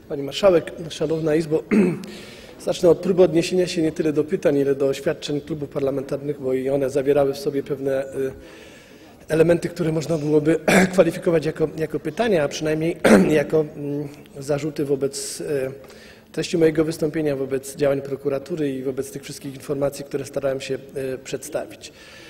Pani Marszałek, Szanowna Izbo, zacznę od próby odniesienia się nie tyle do pytań, ile do oświadczeń klubów parlamentarnych, bo i one zawierały w sobie pewne elementy, które można byłoby kwalifikować jako pytania, a przynajmniej jako zarzuty wobec treści mojego wystąpienia, wobec działań prokuratury i wobec tych wszystkich informacji, które starałem się przedstawić.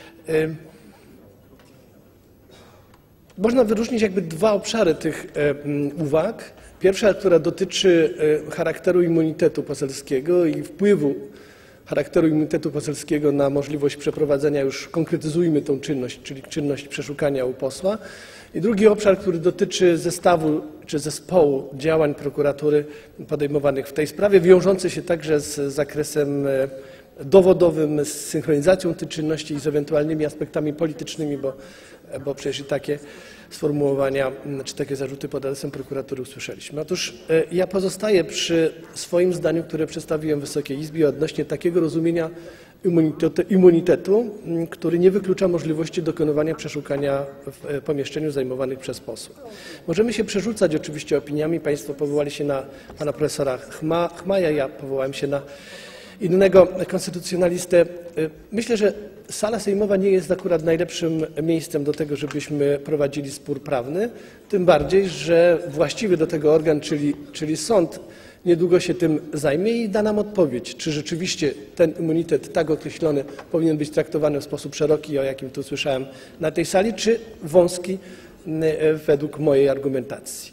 Można wyróżnić jakby dwa obszary tych uwag. Pierwsza, która dotyczy charakteru immunitetu poselskiego i wpływu charakteru immunitetu poselskiego na możliwość przeprowadzenia, już konkretyzujmy tą czynność, czyli czynność przeszukania u posła. I drugi obszar, który dotyczy zestawu czy zespołu działań prokuratury podejmowanych w tej sprawie, wiążący się także z zakresem dowodowym, z synchronizacją tych czynności i z ewentualnymi aspektami politycznymi, bo przecież i takie sformułowania czy takie zarzuty pod adresem prokuratury usłyszeliśmy. Otóż ja pozostaję przy swoim zdaniu, które przedstawiłem Wysokiej Izbie odnośnie takiego rozumienia immunitetu, który nie wyklucza możliwości dokonywania przeszukania w pomieszczeniu zajmowanych przez posła. Możemy się przerzucać oczywiście opiniami. Państwo powołali się na pana profesora Chmaja, ja powołałem się na innego konstytucjonalistę. Myślę, że sala sejmowa nie jest akurat najlepszym miejscem do tego, żebyśmy prowadzili spór prawny, tym bardziej, że właściwy do tego organ, czyli sąd, niedługo się tym zajmie i da nam odpowiedź, czy rzeczywiście ten immunitet tak określony powinien być traktowany w sposób szeroki, o jakim tu słyszałem na tej sali, czy wąski według mojej argumentacji.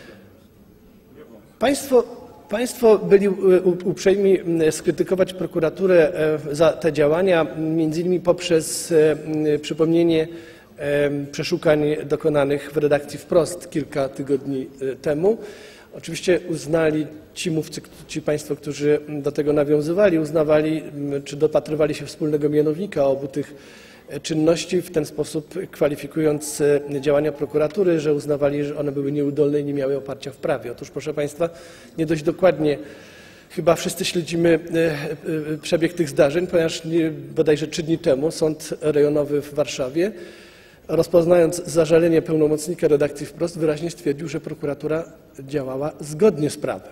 Państwo byli uprzejmi skrytykować prokuraturę za te działania, między innymi poprzez przypomnienie przeszukań dokonanych w redakcji Wprost kilka tygodni temu. Oczywiście uznali ci mówcy, ci państwo, którzy do tego nawiązywali, uznawali czy dopatrywali się wspólnego mianownika obu tych czynności, w ten sposób kwalifikując działania prokuratury, że uznawali, że one były nieudolne i nie miały oparcia w prawie. Otóż, proszę Państwa, nie dość dokładnie chyba wszyscy śledzimy przebieg tych zdarzeń, ponieważ bodajże 3 dni temu Sąd Rejonowy w Warszawie, rozpoznając zażalenie pełnomocnika redakcji Wprost, wyraźnie stwierdził, że prokuratura działała zgodnie z prawem.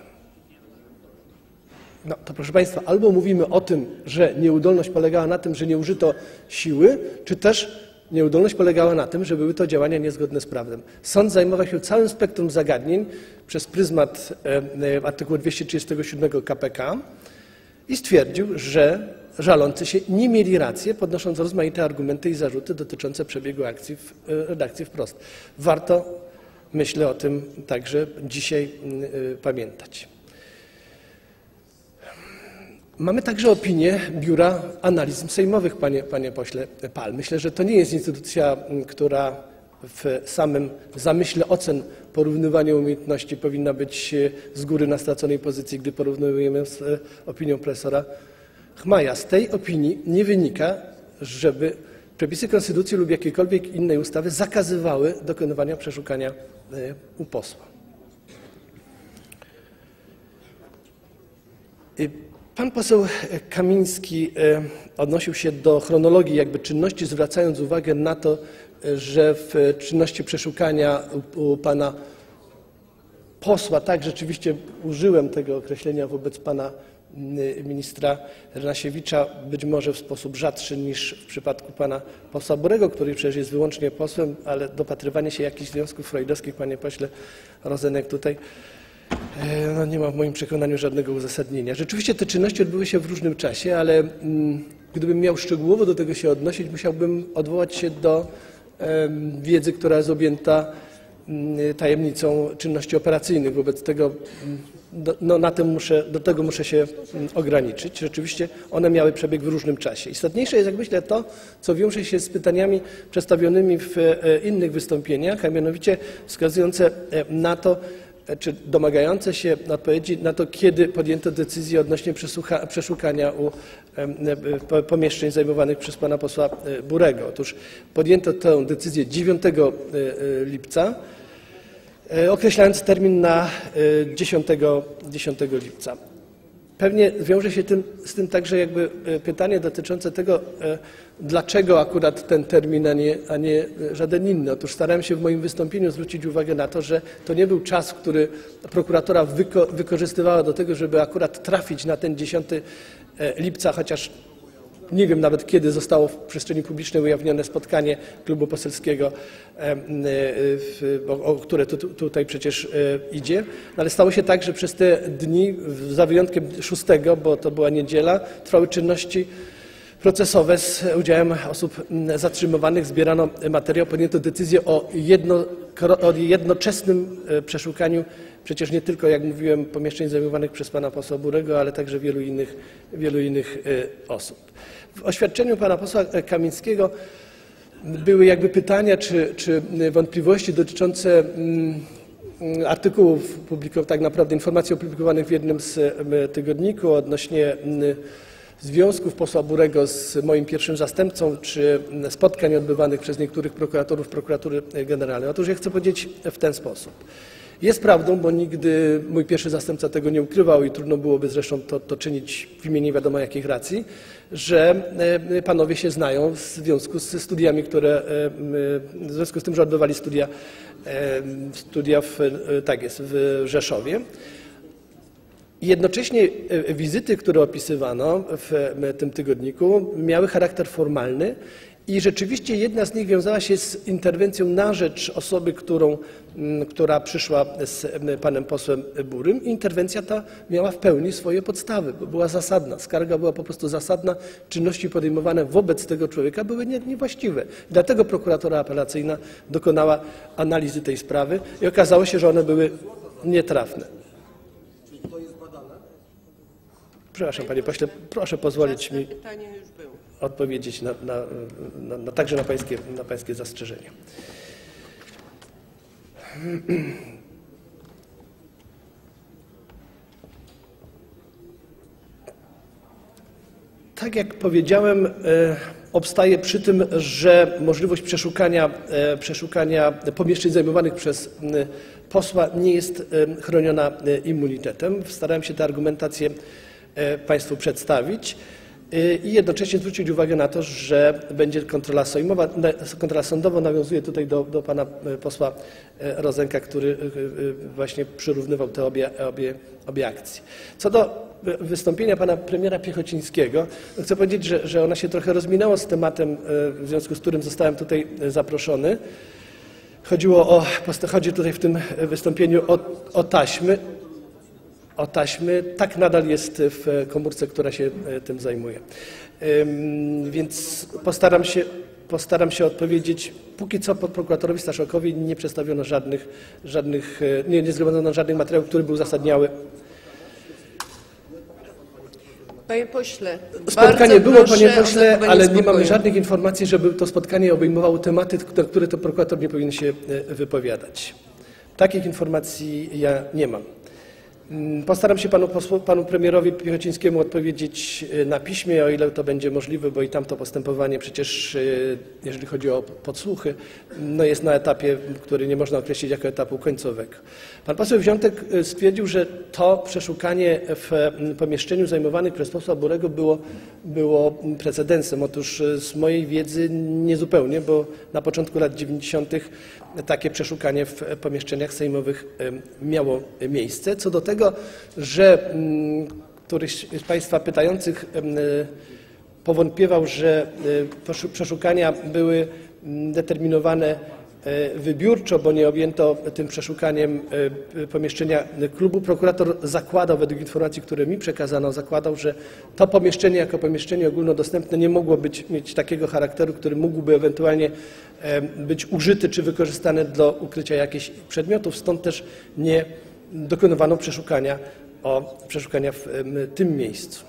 No to proszę Państwa, albo mówimy o tym, że nieudolność polegała na tym, że nie użyto siły, czy też nieudolność polegała na tym, że były to działania niezgodne z prawem. Sąd zajmował się całym spektrum zagadnień przez pryzmat artykułu 237 k.p.k. i stwierdził, że żalący się nie mieli racji, podnosząc rozmaite argumenty i zarzuty dotyczące przebiegu akcji w redakcji Wprost. Warto, myślę, o tym także dzisiaj pamiętać. Mamy także opinię Biura Analiz Sejmowych, panie pośle Pal. Myślę, że to nie jest instytucja, która w samym zamyśle ocen porównywania umiejętności powinna być z góry na straconej pozycji, gdy porównujemy z opinią profesora Chmaja. Z tej opinii nie wynika, żeby przepisy konstytucji lub jakiejkolwiek innej ustawy zakazywały dokonywania przeszukania u posła. Pan poseł Kamiński odnosił się do chronologii jakby czynności, zwracając uwagę na to, że w czynności przeszukania u pana posła, tak rzeczywiście użyłem tego określenia wobec pana ministra Renasiewicza, być może w sposób rzadszy niż w przypadku pana posła Burego, który przecież jest wyłącznie posłem, ale dopatrywanie się jakichś związków freudowskich, panie pośle Rozenek, tutaj no nie ma w moim przekonaniu żadnego uzasadnienia. Rzeczywiście te czynności odbyły się w różnym czasie, ale gdybym miał szczegółowo do tego się odnosić, musiałbym odwołać się do wiedzy, która jest objęta tajemnicą czynności operacyjnych. Wobec tego do tego muszę się ograniczyć. Rzeczywiście one miały przebieg w różnym czasie. Istotniejsze jest, jak myślę, to, co wiąże się z pytaniami przedstawionymi w innych wystąpieniach, a mianowicie wskazujące na to, czy domagające się odpowiedzi na to, kiedy podjęto decyzję odnośnie przeszukania pomieszczeń zajmowanych przez pana posła Burego. Otóż podjęto tę decyzję 9 lipca, określając termin na 10 lipca. pewnie wiąże się z tym także jakby pytanie dotyczące tego, dlaczego akurat ten termin, a nie żaden inny. Otóż starałem się w moim wystąpieniu zwrócić uwagę na to, że to nie był czas, który prokuratura wykorzystywała do tego, żeby akurat trafić na ten 10 lipca, chociaż nie wiem nawet kiedy zostało w przestrzeni publicznej ujawnione spotkanie klubu poselskiego, o które tutaj przecież idzie. Ale stało się tak, że przez te dni, za wyjątkiem 6, bo to była niedziela, trwały czynności procesowe z udziałem osób zatrzymywanych, zbierano materiał, podjęto decyzję o jednoczesnym przeszukaniu przecież nie tylko, jak mówiłem, pomieszczeń zajmowanych przez pana posła Burego, ale także wielu innych osób. W oświadczeniu pana posła Kamińskiego były jakby pytania czy wątpliwości dotyczące artykułów, tak naprawdę informacji opublikowanych w jednym z tygodników odnośnie związków posła Burego z moim pierwszym zastępcą, czy spotkań odbywanych przez niektórych prokuratorów Prokuratury Generalnej. Otóż ja chcę powiedzieć w ten sposób. Jest prawdą, bo nigdy mój pierwszy zastępca tego nie ukrywał i trudno byłoby zresztą to czynić w imię nie wiadomo jakich racji, że panowie się znają w związku z studiami, w związku z tym, że odbywali studia w Rzeszowie. Jednocześnie wizyty, które opisywano w tym tygodniku, miały charakter formalny i rzeczywiście jedna z nich wiązała się z interwencją na rzecz osoby, która przyszła z panem posłem Burym. Interwencja ta miała w pełni swoje podstawy, bo była zasadna. Skarga była po prostu zasadna. Czynności podejmowane wobec tego człowieka były niewłaściwe. Dlatego prokuratura apelacyjna dokonała analizy tej sprawy i okazało się, że one były nietrafne. Przepraszam, panie pośle, proszę pozwolić mi odpowiedzieć także na pańskie zastrzeżenia. Tak jak powiedziałem, obstaję przy tym, że możliwość przeszukania pomieszczeń zajmowanych przez posła nie jest chroniona immunitetem. Starałem się tę argumentację państwu przedstawić i jednocześnie zwrócić uwagę na to, że będzie kontrola sejmowa. Kontrola sądowa, nawiązuje tutaj do pana posła Rozenka, który właśnie przyrównywał te obie akcje. Co do wystąpienia pana premiera Piechocińskiego, chcę powiedzieć, że ona się trochę rozminęła z tematem, w związku z którym zostałem tutaj zaproszony. Chodzi tutaj w tym wystąpieniu o taśmy. Tak nadal jest w komórce, która się tym zajmuje. Więc postaram się odpowiedzieć. Póki co prokuratorowi Staszokowi nie przedstawiono nie zgromadzono żadnych materiałów, które by uzasadniały. Panie pośle, spotkanie było, panie pośle, ale nie mamy żadnych informacji, żeby to spotkanie obejmowało tematy, na które to prokurator nie powinien się wypowiadać. Takich informacji ja nie mam. Postaram się panu premierowi Piechocińskiemu odpowiedzieć na piśmie, o ile to będzie możliwe, bo i tamto postępowanie przecież, jeżeli chodzi o podsłuchy, jest na etapie, który nie można określić jako etapu końcowego. Pan poseł Wziątek stwierdził, że to przeszukanie w pomieszczeniu zajmowanym przez posła Burego było precedensem. Otóż z mojej wiedzy niezupełnie, bo na początku lat 90. takie przeszukanie w pomieszczeniach sejmowych miało miejsce. Co do tego, że któryś z państwa pytających powątpiewał, że przeszukania były determinowane wybiórczo, bo nie objęto tym przeszukaniem pomieszczenia klubu. Prokurator zakładał, według informacji, które mi przekazano, że to pomieszczenie jako pomieszczenie ogólnodostępne nie mogło mieć takiego charakteru, który mógłby ewentualnie być użyty czy wykorzystany do ukrycia jakichś przedmiotów. Stąd też nie dokonywano przeszukania w tym miejscu.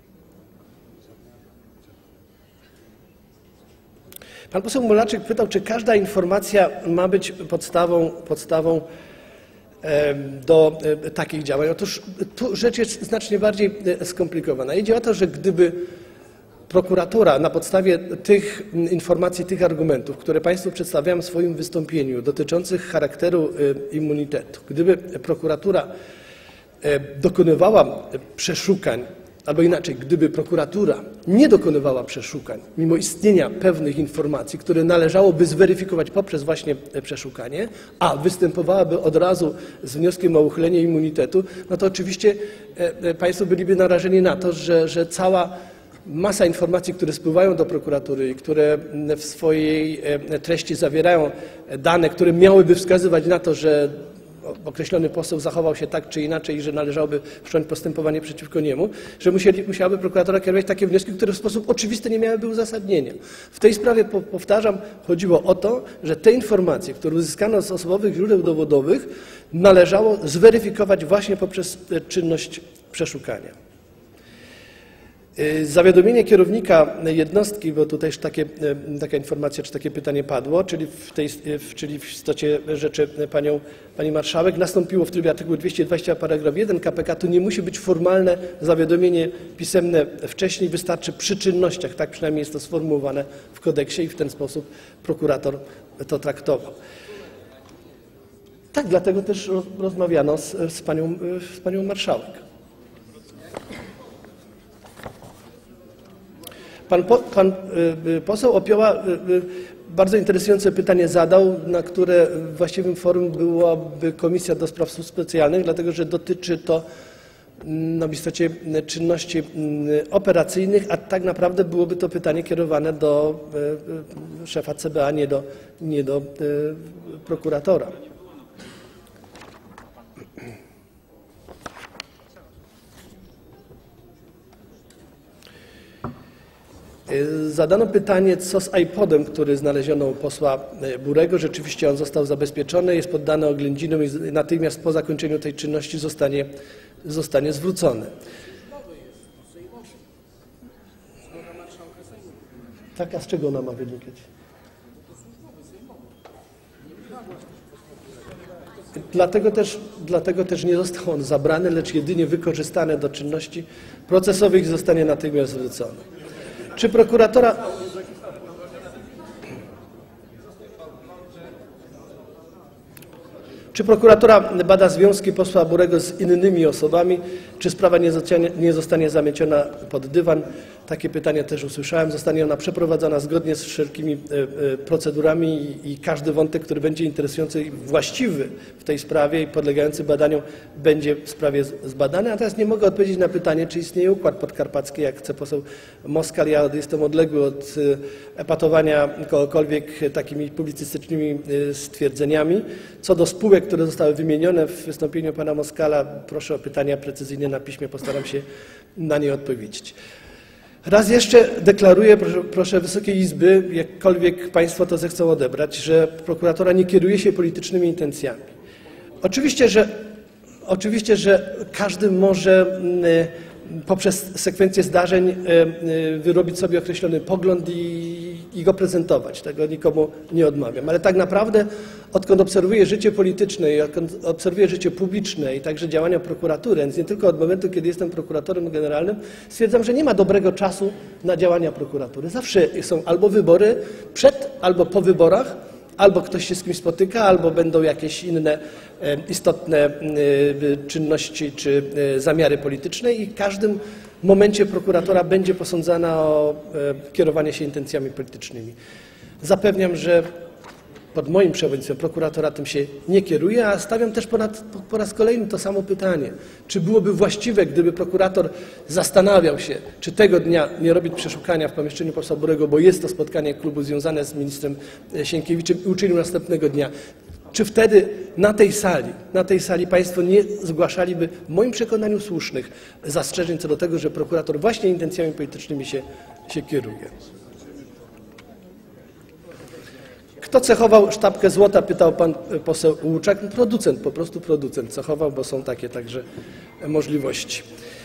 Pan poseł Mulaczek pytał, czy każda informacja ma być podstawą do takich działań. Otóż tu rzecz jest znacznie bardziej skomplikowana. Idzie o to, że gdyby prokuratura na podstawie tych informacji, tych argumentów, które państwu przedstawiałem w swoim wystąpieniu dotyczących charakteru immunitetu, gdyby prokuratura dokonywała przeszukań, albo inaczej, gdyby prokuratura nie dokonywała przeszukań, mimo istnienia pewnych informacji, które należałoby zweryfikować poprzez właśnie przeszukanie, a występowałaby od razu z wnioskiem o uchylenie immunitetu, no to oczywiście państwo byliby narażeni na to, że cała masa informacji, które spływają do prokuratury i które w swojej treści zawierają dane, które miałyby wskazywać na to, że określony poseł zachował się tak czy inaczej i że należałoby wszcząć postępowanie przeciwko niemu, że musiałaby prokuratura kierować takie wnioski, które w sposób oczywisty nie miałyby uzasadnienia. W tej sprawie, powtarzam, chodziło o to, że te informacje, które uzyskano z osobowych źródeł dowodowych, należało zweryfikować właśnie poprzez czynność przeszukania. Zawiadomienie kierownika jednostki, bo tutaj taka informacja czy takie pytanie padło, czyli w istocie rzeczy pani marszałek, nastąpiło w trybie artykułu 220 paragraf 1 KPK. Tu nie musi być formalne zawiadomienie pisemne wcześniej, wystarczy przy czynnościach, tak przynajmniej jest to sformułowane w kodeksie i w ten sposób prokurator to traktował. Tak, dlatego też rozmawiano z panią marszałek. Pan poseł Opioła bardzo interesujące pytanie zadał, na które właściwym forum byłaby Komisja do Spraw Służb Specjalnych, dlatego że dotyczy to w istocie czynności operacyjnych, a tak naprawdę byłoby to pytanie kierowane do szefa CBA, nie do prokuratora. Zadano pytanie, co z iPodem, który znaleziono u posła Burego. Rzeczywiście on został zabezpieczony, jest poddany oględzinom i natychmiast po zakończeniu tej czynności zostanie zwrócony. Tak, a z czego ona ma wynikać? Dlatego też nie został on zabrany, lecz jedynie wykorzystany do czynności procesowych i zostanie natychmiast zwrócony. Czy prokuratura bada związki posła Burego z innymi osobami? Czy sprawa nie zostanie zamieciona pod dywan? Takie pytanie też usłyszałem. Zostanie ona przeprowadzona zgodnie z wszelkimi procedurami i każdy wątek, który będzie interesujący i właściwy w tej sprawie i podlegający badaniom, będzie w sprawie zbadany. Natomiast nie mogę odpowiedzieć na pytanie, czy istnieje układ podkarpacki, jak chce poseł Moskal. Ja jestem odległy od epatowania kogokolwiek takimi publicystycznymi stwierdzeniami. Co do spółek, które zostały wymienione w wystąpieniu pana Moskala, proszę o pytania precyzyjnie na piśmie, postaram się na nie odpowiedzieć. Raz jeszcze deklaruję, proszę Wysokiej Izby, jakkolwiek państwo to zechcą odebrać, że prokuratura nie kieruje się politycznymi intencjami. Oczywiście, że każdy może poprzez sekwencję zdarzeń wyrobić sobie określony pogląd i go prezentować. Tego nikomu nie odmawiam. Ale tak naprawdę, odkąd obserwuję życie polityczne i odkąd obserwuję życie publiczne i także działania prokuratury, więc nie tylko od momentu, kiedy jestem prokuratorem generalnym, stwierdzam, że nie ma dobrego czasu na działania prokuratury. Zawsze są albo wybory przed, albo po wyborach, albo ktoś się z kimś spotyka, albo będą jakieś inne istotne czynności czy zamiary polityczne i w każdym momencie prokuratura będzie posądzana o kierowanie się intencjami politycznymi. Zapewniam, że pod moim przewodnictwem prokuratura tym się nie kieruje, a stawiam też po raz kolejny to samo pytanie. Czy byłoby właściwe, gdyby prokurator zastanawiał się, czy tego dnia nie robić przeszukania w pomieszczeniu posła Burego, bo jest to spotkanie klubu związane z ministrem Sienkiewiczem i uczynił następnego dnia. Czy wtedy na tej sali państwo nie zgłaszaliby, w moim przekonaniu, słusznych zastrzeżeń co do tego, że prokurator właśnie intencjami politycznymi się kieruje? Kto cechował sztabkę złota, pytał pan poseł Łuczak. Producent, po prostu producent cechował, bo są takie także możliwości.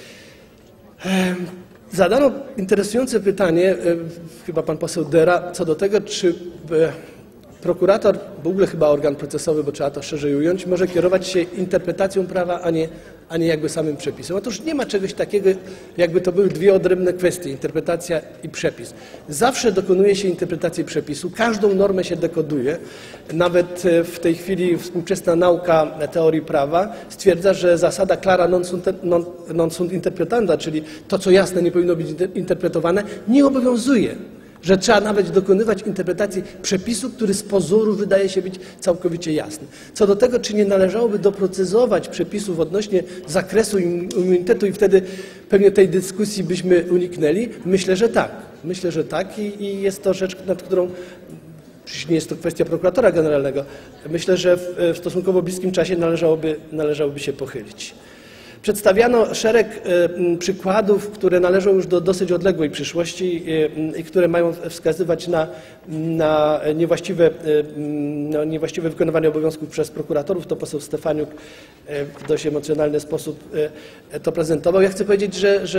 Zadano interesujące pytanie, chyba pan poseł Dera, co do tego, czy prokurator, w ogóle chyba organ procesowy, bo trzeba to szerzej ująć, może kierować się interpretacją prawa, a nie jakby samym przepisem. Otóż nie ma czegoś takiego, jakby to były dwie odrębne kwestie, interpretacja i przepis. Zawsze dokonuje się interpretacji przepisu, każdą normę się dekoduje. Nawet w tej chwili współczesna nauka teorii prawa stwierdza, że zasada clara non sunt interpretanda, czyli to, co jasne, nie powinno być interpretowane, nie obowiązuje. Że trzeba nawet dokonywać interpretacji przepisu, który z pozoru wydaje się być całkowicie jasny. Co do tego, czy nie należałoby doprecyzować przepisów odnośnie zakresu immunitetu i wtedy pewnie tej dyskusji byśmy uniknęli, myślę, że tak. Myślę, że tak i jest to rzecz, nad którą, nie jest to kwestia prokuratora generalnego, myślę, że w stosunkowo bliskim czasie należałoby się pochylić. Przedstawiano szereg przykładów, które należą już do dosyć odległej przyszłości i które mają wskazywać na niewłaściwe wykonywanie obowiązków przez prokuratorów. To poseł Stefaniuk w dość emocjonalny sposób to prezentował. Ja chcę powiedzieć,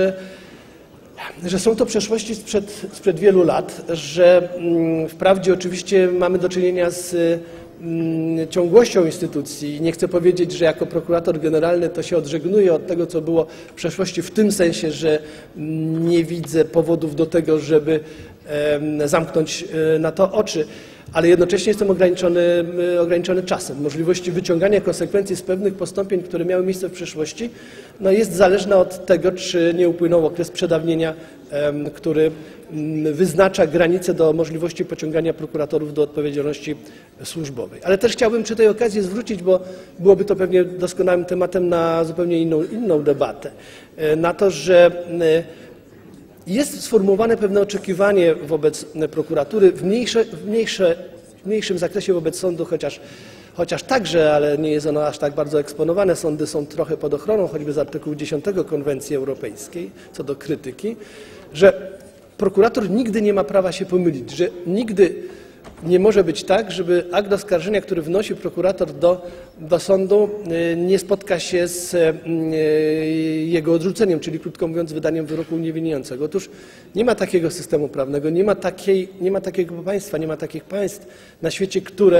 że są to przeszłości sprzed wielu lat, że wprawdzie oczywiście mamy do czynienia z ciągłością instytucji. Nie chcę powiedzieć, że jako prokurator generalny to się odżegnuję od tego, co było w przeszłości, w tym sensie, że nie widzę powodów do tego, żeby zamknąć na to oczy, ale jednocześnie jestem ograniczony czasem. Możliwości wyciągania konsekwencji z pewnych postąpień, które miały miejsce w przeszłości, jest zależna od tego, czy nie upłynął okres przedawnienia, który wyznacza granice do możliwości pociągania prokuratorów do odpowiedzialności służbowej. Ale też chciałbym przy tej okazji zwrócić, bo byłoby to pewnie doskonałym tematem na zupełnie inną debatę, na to, że jest sformułowane pewne oczekiwanie wobec prokuratury w mniejszym zakresie wobec sądu, chociaż także, ale nie jest ono aż tak bardzo eksponowane. Sądy są trochę pod ochroną, choćby z artykułu 10 Konwencji Europejskiej, co do krytyki, że prokurator nigdy nie ma prawa się pomylić, że nigdy nie może być tak, żeby akt oskarżenia, który wnosi prokurator do sądu, nie spotka się z jego odrzuceniem, czyli krótko mówiąc wydaniem wyroku uniewinniającego. Otóż nie ma takiego systemu prawnego, nie ma takiego państwa, nie ma takich państw na świecie,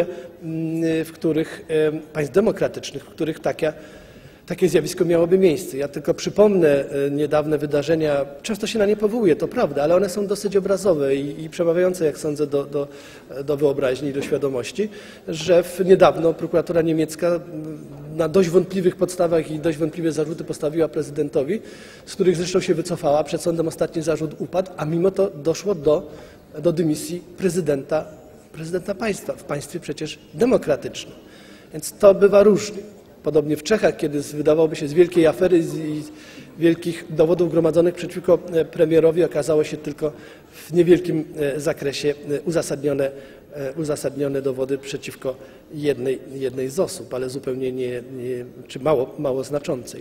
państw demokratycznych, w których takie zjawisko miałoby miejsce. Ja tylko przypomnę niedawne wydarzenia, często się na nie powołuję, to prawda, ale one są dosyć obrazowe i przemawiające, jak sądzę, do wyobraźni i do świadomości, że niedawno prokuratura niemiecka na dość wątpliwych podstawach i dość wątpliwe zarzuty postawiła prezydentowi, z których zresztą się wycofała. Przed sądem ostatni zarzut upadł, a mimo to doszło do dymisji prezydenta państwa, w państwie przecież demokratycznym. Więc to bywa różnie. Podobnie w Czechach, kiedy wydawałoby się z wielkiej afery i wielkich dowodów gromadzonych przeciwko premierowi, okazało się tylko w niewielkim zakresie uzasadnione dowody przeciwko jednej z osób, ale zupełnie czy mało znaczącej.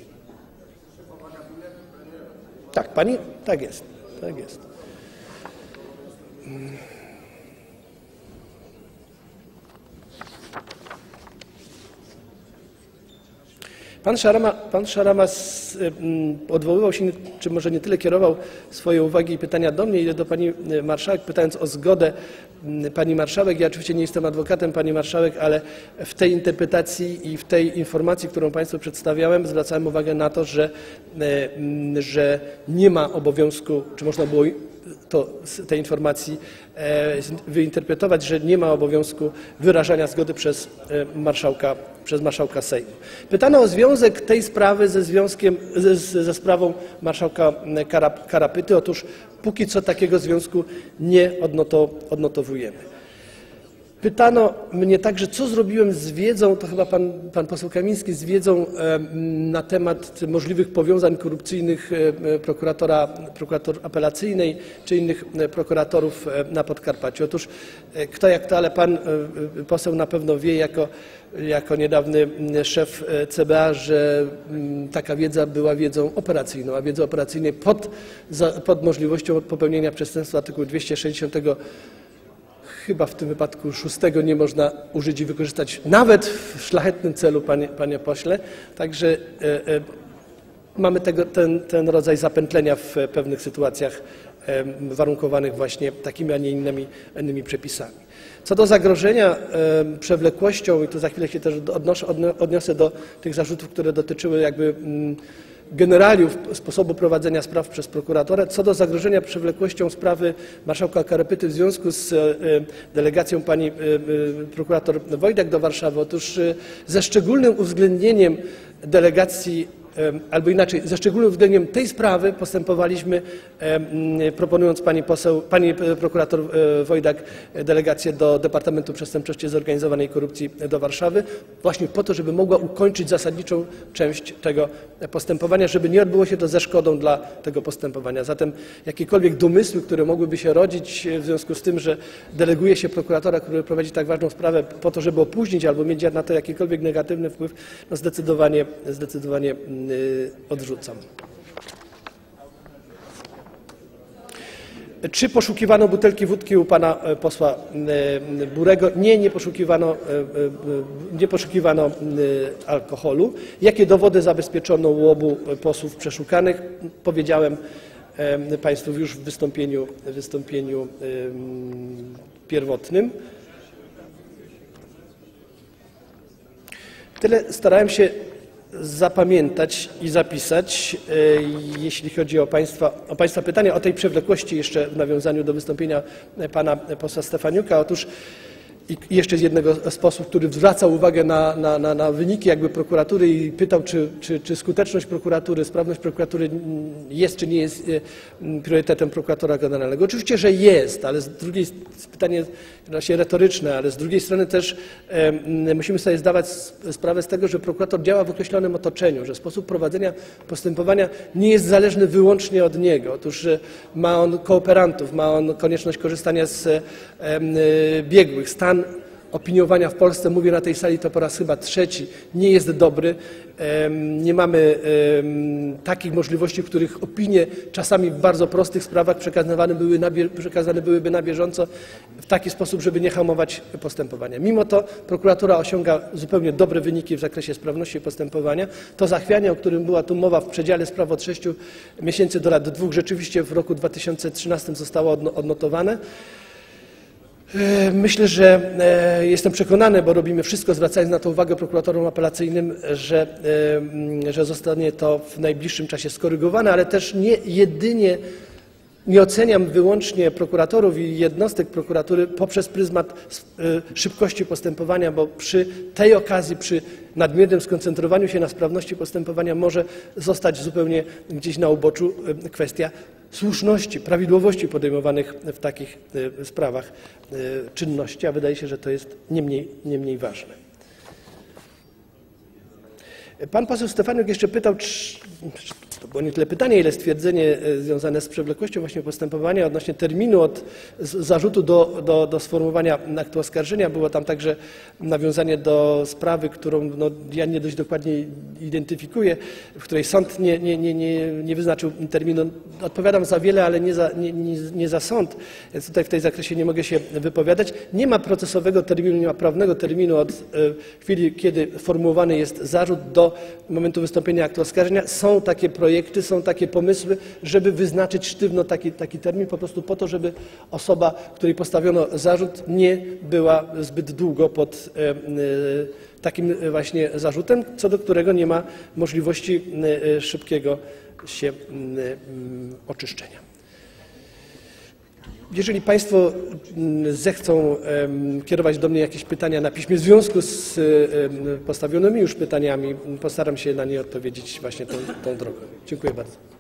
Tak, pani? Tak jest. Tak jest. Pan Szarama odwoływał się, czy może nie tyle kierował swoje uwagi i pytania do mnie, ile do pani marszałek, pytając o zgodę pani marszałek. Ja oczywiście nie jestem adwokatem pani marszałek, ale w tej interpretacji i w tej informacji, którą państwu przedstawiałem, zwracałem uwagę na to, że nie ma obowiązku, czy można było to z tej informacji wyinterpretować, że nie ma obowiązku wyrażania zgody przez marszałka Sejmu. Pytano o związek tej sprawy ze sprawą marszałka Karapyty. Otóż póki co takiego związku nie odnotowujemy. Pytano mnie także, co zrobiłem z wiedzą, to chyba pan poseł Kamiński, z wiedzą na temat możliwych powiązań korupcyjnych prokurator apelacyjnej czy innych prokuratorów na Podkarpaciu. Otóż kto jak to, ale pan poseł na pewno wie jako niedawny szef CBA, że taka wiedza była wiedzą operacyjną, a wiedzy operacyjnej pod możliwością popełnienia przestępstwa artykułu 260 chyba w tym wypadku 6 nie można użyć i wykorzystać nawet w szlachetnym celu, panie pośle. Także mamy ten rodzaj zapętlenia w pewnych sytuacjach warunkowanych właśnie takimi, a nie innymi przepisami. Co do zagrożenia przewlekłością, i tu za chwilę się też odniosę do tych zarzutów, które dotyczyły jakby generaliów sposobu prowadzenia spraw przez prokuratora. Co do zagrożenia przewlekłością sprawy marszałka Karapety w związku z delegacją pani prokurator Wojdak do Warszawy, otóż ze szczególnym uwzględnieniem delegacji, albo inaczej, ze szczególnym uwzględnieniem tej sprawy postępowaliśmy, proponując pani prokurator Wojdak delegację do Departamentu Przestępczości Zorganizowanej i Korupcji do Warszawy, właśnie po to, żeby mogła ukończyć zasadniczą część tego postępowania, żeby nie odbyło się to ze szkodą dla tego postępowania. Zatem jakiekolwiek domysły, które mogłyby się rodzić w związku z tym, że deleguje się prokuratora, który prowadzi tak ważną sprawę po to, żeby opóźnić albo mieć na to jakikolwiek negatywny wpływ, no zdecydowanie odrzucam. Czy poszukiwano butelki wódki u pana posła Burego? Nie, nie poszukiwano alkoholu. Jakie dowody zabezpieczono u obu posłów przeszukanych? Powiedziałem państwu już w wystąpieniu pierwotnym. Tyle starałem się zapamiętać i zapisać, jeśli chodzi o Państwa pytania. O tej przewlekłości jeszcze w nawiązaniu do wystąpienia pana posła Stefaniuka. Otóż i jeszcze z jednego z posłów, który zwracał uwagę na wyniki jakby prokuratury i pytał, czy skuteczność prokuratury, sprawność prokuratury jest, czy nie jest priorytetem prokuratora generalnego. Oczywiście, że jest, ale z drugiej pytanie właśnie retoryczne, ale z drugiej strony też musimy sobie zdawać sprawę z tego, że prokurator działa w określonym otoczeniu, że sposób prowadzenia postępowania nie jest zależny wyłącznie od niego. Otóż ma on kooperantów, ma on konieczność korzystania z biegłych. Stan opiniowania w Polsce, mówię na tej sali to po raz chyba trzeci, nie jest dobry. Nie mamy takich możliwości, w których opinie czasami w bardzo prostych sprawach przekazane byłyby na bieżąco w taki sposób, żeby nie hamować postępowania. Mimo to prokuratura osiąga zupełnie dobre wyniki w zakresie sprawności postępowania. To zachwianie, o którym była tu mowa w przedziale spraw od 6 miesięcy do lat 2, rzeczywiście w roku 2013 zostało odnotowane. Myślę, że jestem przekonany, bo robimy wszystko, zwracając na to uwagę prokuratorom apelacyjnym, że zostanie to w najbliższym czasie skorygowane, ale też nie oceniam wyłącznie prokuratorów i jednostek prokuratury poprzez pryzmat szybkości postępowania, bo przy tej okazji, przy nadmiernym skoncentrowaniu się na sprawności postępowania może zostać zupełnie gdzieś na uboczu kwestia słuszności, prawidłowości podejmowanych w takich sprawach czynności, a wydaje się, że to jest nie mniej ważne. Pan poseł Stefaniuk jeszcze pytał, to było nie tyle pytanie, ile stwierdzenie związane z przewlekłością właśnie postępowania odnośnie terminu od zarzutu do sformułowania aktu oskarżenia. Było tam także nawiązanie do sprawy, którą ja nie dość dokładnie identyfikuję, w której sąd nie wyznaczył terminu. Odpowiadam za wiele, ale nie za sąd, więc tutaj w tej zakresie nie mogę się wypowiadać. Nie ma procesowego terminu, nie ma prawnego terminu od chwili, kiedy formułowany jest zarzut do momentu wystąpienia aktu oskarżenia. Są takie projekty, są takie pomysły, żeby wyznaczyć sztywno taki termin, po prostu po to, żeby osoba, której postawiono zarzut, nie była zbyt długo pod takim właśnie zarzutem, co do którego nie ma możliwości szybkiego się oczyszczenia. Jeżeli Państwo zechcą kierować do mnie jakieś pytania na piśmie w związku z postawionymi już pytaniami, postaram się na nie odpowiedzieć właśnie tą drogą. Dziękuję bardzo.